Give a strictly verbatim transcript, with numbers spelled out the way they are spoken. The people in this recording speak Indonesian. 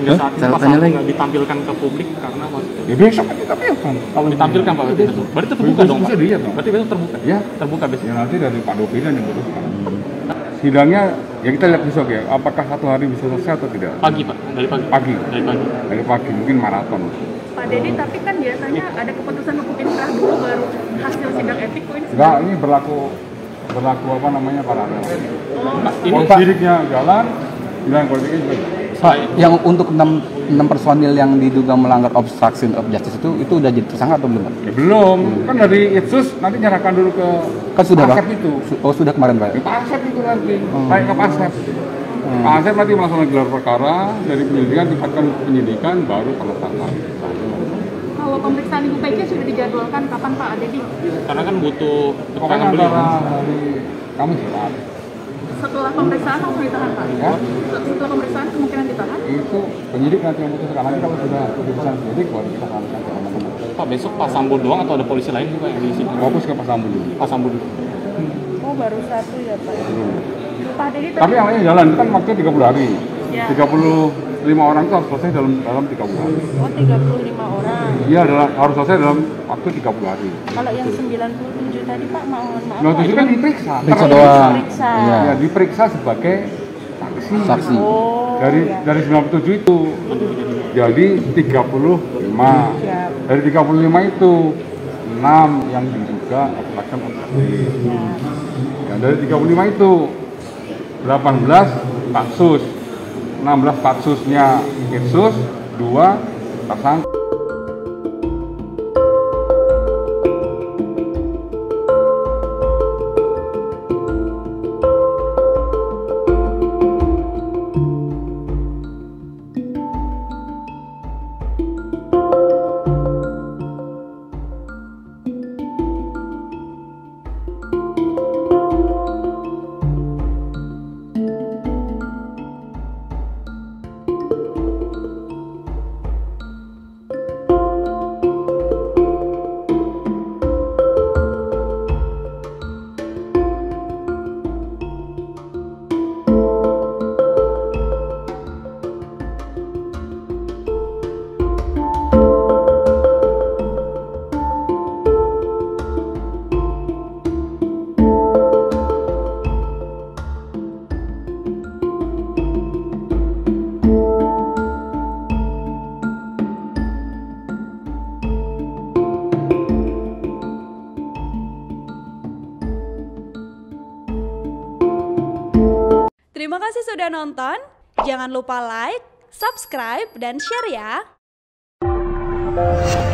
hingga saat ini pasal nggak ditampilkan ke publik karena waktu itu. Ya besok kan ditampilkan. Kalau ditampilkan Pak, berarti itu berarti terbuka dong Pak. Dia, berarti besok terbuka. Ya, terbuka besok. Ya nanti dari Pak Dopinan yang putuskan. Sidangnya ya kita lihat besok ya, apakah satu hari bisa selesai atau tidak? Pagi Pak, dari pagi. Pagi. Dari pagi. Dari pagi mungkin maraton. Pak Dedi, tapi kan biasanya ada keputusan hukum inkrah dulu baru hasil sidang etik kok ini. Enggak, ini berlaku berlaku apa namanya paralel. Pak, ini Politiknya jalan, sidang politiknya juga jalan. Pak, yang untuk enam personil yang diduga melanggar obstruction of justice itu itu udah jadi tersangka atau belum Pak? Ya belum, hmm. kan dari Itsus nanti nyerahkan dulu ke kan sudah Pak Asep Pak? itu. Oh sudah kemarin Pak? Ya, Pak Asep itu nanti, hmm. naik ke Pak Asep. Hmm. Pak Asep nanti melaksanakan gelar perkara, dari penyelidikan tingkatkan penyidikan, baru penetapan. Kalau pemeriksaan Ibu Pece sudah dijadwalkan kapan Pak Dedi? Karena kan butuh pokoknya antara dari kami siap. Setelah pemeriksaan langsung ditahan Pak? Ya. Setelah pemeriksaan kemungkinan ditahan? Itu penyidik nanti yang memutuskan, nanti kalau sudah keputusan penyidik baru kita sampaikan ke teman-teman. Pak, besok Pak Sambo doang atau ada polisi lain juga yang di sini? Fokus ke Pak Sambo dulu. Pak Sambo dulu. Oh baru satu ya Pak? Hmm. Pak Dedi tapi yang lainnya jalan, kan waktunya tiga puluh hari. Ya. tiga puluh lima orang itu harus selesai dalam dalam tiga puluh hari. Oh tiga puluh lima orang? Iya, harus selesai dalam waktu tiga puluh hari. Kalau yang sembilan puluh tujuh tadi Pak, mohon maaf. sembilan puluh tujuh kan diperiksa. Periksa doang. Periksa. Ya. Ya, diperiksa sebagai saksi. Saksi. Oh, dari ya. dari sembilan puluh tujuh itu jadi tiga puluh lima. Ya. Dari tiga puluh lima itu enam yang diduga obstruction of justice. Ya. Dan dari tiga puluh lima itu delapan belas patsus. enam belas patsusnya Itsus, dua tersangka. Terima kasih sudah nonton. Jangan lupa like, subscribe, dan share ya.